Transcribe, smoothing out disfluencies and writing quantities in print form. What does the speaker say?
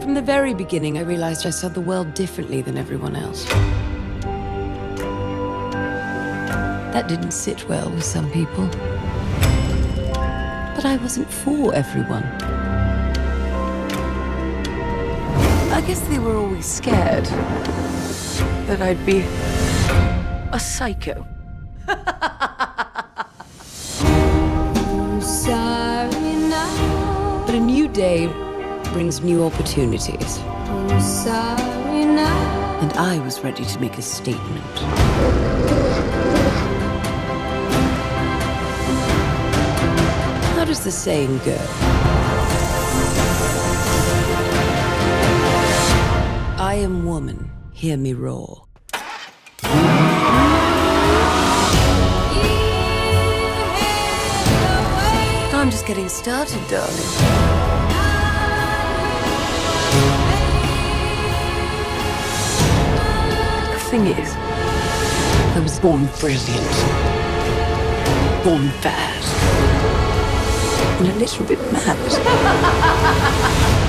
From the very beginning, I realized I saw the world differently than everyone else. That didn't sit well with some people. But I wasn't for everyone. I guess they were always scared that I'd be a psycho. Sorry now. But a new day brings new opportunities. Sorry now. And I was ready to make a statement. How does the saying go? I am woman, hear me roar. I'm just getting started, darling. The thing is, I was born brilliant, born fast, and a little bit mad.